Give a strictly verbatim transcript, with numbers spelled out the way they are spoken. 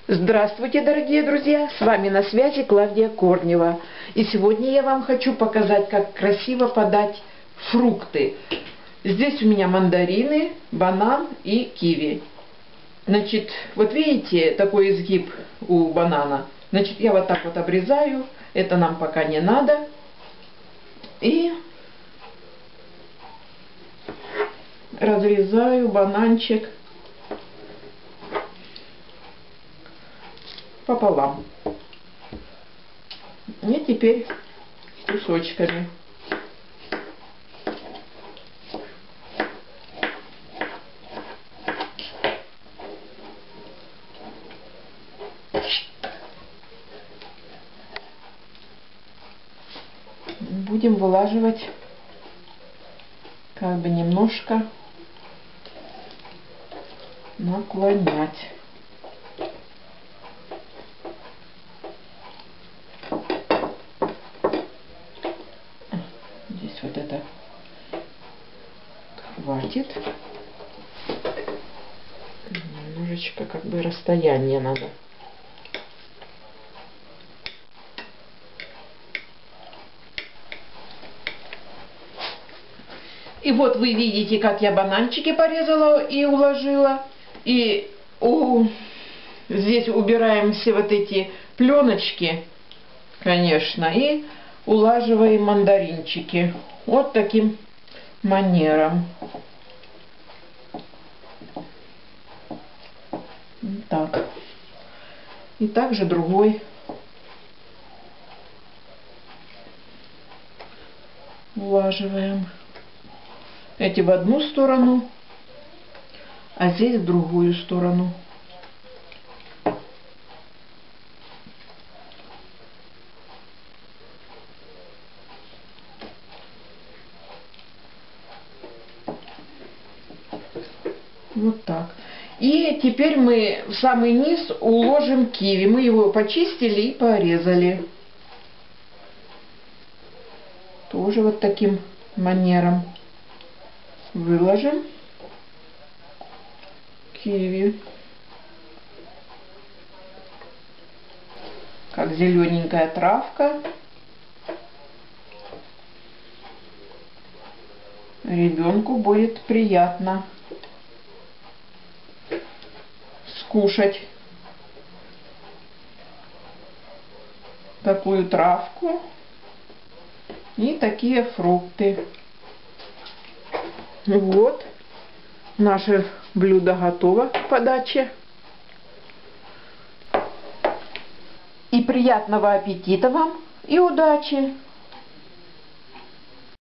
Здравствуйте, дорогие друзья! С вами на связи Клавдия Корнева. И сегодня я вам хочу показать, как красиво подать фрукты. Здесь у меня мандарины, банан и киви. Значит, вот видите, такой изгиб у банана. Значит, я вот так вот обрезаю. Это нам пока не надо. И разрезаю бананчик пополам. И теперь кусочками. Будем вылаживать как бы немножко наклонять. Здесь вот это хватит. Немножечко как бы расстояние надо. И вот вы видите, как я бананчики порезала и уложила. И у... здесь убираем все вот эти пленочки, конечно, и улаживаем мандаринчики. Вот таким манером. Так. И также другой. Улаживаем. Эти в одну сторону, а здесь в другую сторону. Вот так. И теперь мы в самый низ уложим киви. Мы его почистили и порезали. Тоже вот таким манером. Выложим киви. Как зелененькая травка. Ребенку будет приятно скушать такую травку и такие фрукты. Вот, наше блюдо готово к подаче. И приятного аппетита вам, и удачи!